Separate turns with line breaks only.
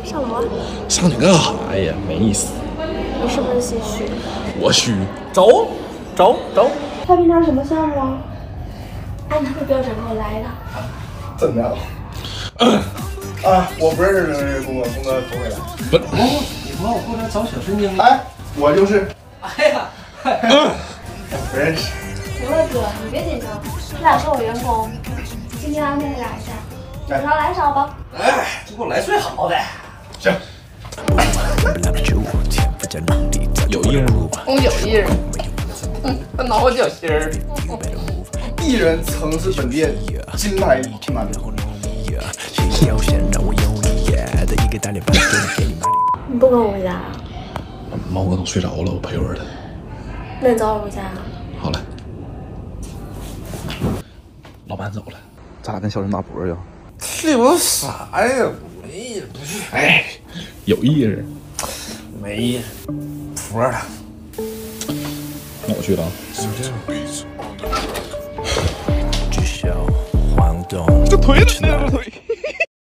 上楼啊！
上去干啥呀？没意思。
你是不是心虚？
我虚。走。
他平常什么项目啊？按他的标准给我来一趟。
真的啊，我不认识这个工作头回来。
不，
你不让我过来找小神经？
哎，我就是。
哎呀，
不认识。
刘乐哥，你别紧张，这俩是我员工，今天安排他俩一下，有啥来啥吧。
哎，就给我来最好的。
行。
有意思吗？
有意思。他挠我脚心儿。
艺人曾是本店金牌男。
你不跟我回家啊？
猫哥都睡着了，我陪会儿他。
那你早点回家啊。
好嘞。老板走了，咱俩跟小陈打扑克去。
去我啥呀？没意思，不去。
哎，有意思。
没意思，扑克的。
那我去了啊。这腿怎么这么腿？